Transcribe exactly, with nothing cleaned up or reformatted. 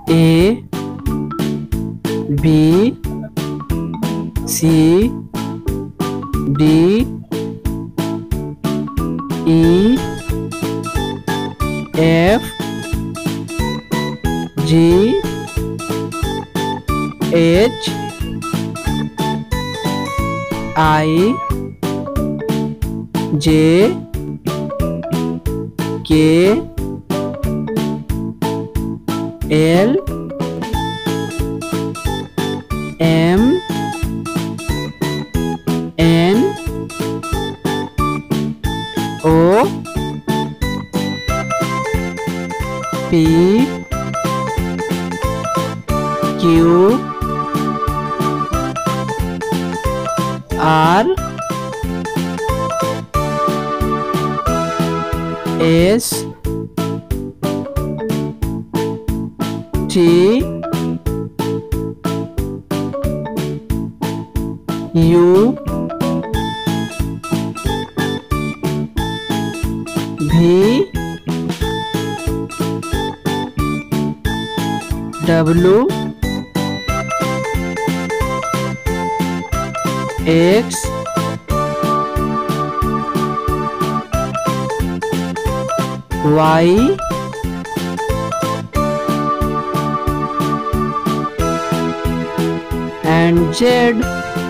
A B C D E F G H I J K L M N O P Q R S T U V W X Y and Z.